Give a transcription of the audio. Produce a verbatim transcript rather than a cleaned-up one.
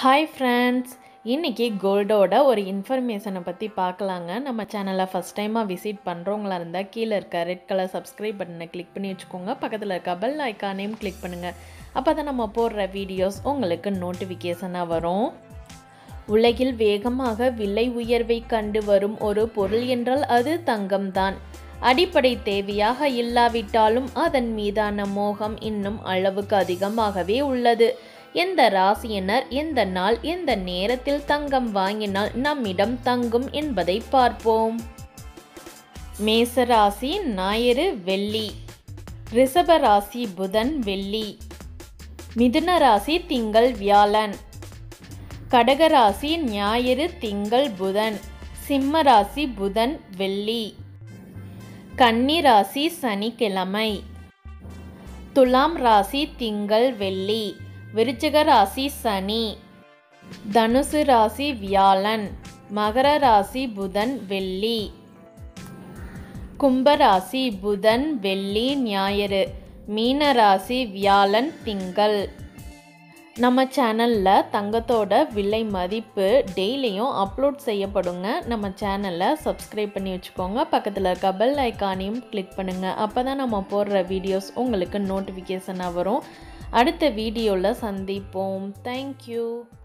Hi friends, இன்றைக்கி கோல்டோட ஒரு இன்ஃபர்மேஷனை பற்றி பார்க்கலாங்க. நம்ம சேனலை ஃபஸ்ட் டைமாக விசிட் பண்ணுறவங்களா இருந்தால் கீழே இருக்க ரெட் கலர் சப்ஸ்கிரைப் பட்டனை கிளிக் பண்ணி வச்சுக்கோங்க. பக்கத்தில் இருக்க பெல் ஐக்கானையும் கிளிக் பண்ணுங்கள். அப்போ தான் நம்ம போடுற வீடியோஸ் உங்களுக்கு நோட்டிஃபிகேஷனாக வரும். உலகில் வேகமாக விலை உயர்வை கண்டு வரும் ஒரு பொருள் என்றால் அது தங்கம்தான். அடிப்படை தேவையாக இல்லாவிட்டாலும் அதன் மீதான மோகம் இன்னும் அளவுக்கு அதிகமாகவே உள்ளது. எந்த ராசியினர் எந்த நாள் எந்த நேரத்தில் தங்கம் வாங்கினால் நம்மிடம் தங்கும் என்பதை பார்ப்போம். மேசராசி ஞாயிறு வெள்ளி, ரிஷபராசி புதன் வெள்ளி, மிதுன ராசி திங்கள் வியாழன், கடகராசி ஞாயிறு திங்கள் புதன், சிம்ம ராசி புதன் வெள்ளி, கன்னி ராசி சனிக்கிழமை, துலாம் ராசி திங்கள் வெள்ளி, விருச்சிக ராசி சனி, தனுசு ராசி வியாழன், மகர ராசி புதன் வெள்ளி, கும்பராசி புதன் வெள்ளி ஞாயிறு, மீன ராசி வியாழன் திங்கள். நம்ம சேனலில் தங்கத்தோட விலை மதிப்பு டெய்லியும் அப்லோட் செய்யப்படுங்க. நம்ம சேனலை சப்ஸ்கிரைப் பண்ணி வச்சுக்கோங்க. பக்கத்தில் இருக்க பெல் ஐக்கானையும் கிளிக் பண்ணுங்கள். அப்போ தான் நம்ம போடுற வீடியோஸ் உங்களுக்கு நோட்டிஃபிகேஷனாக வரும். அடுத்த வீடியோவில் சந்திப்போம். தேங்க்யூ.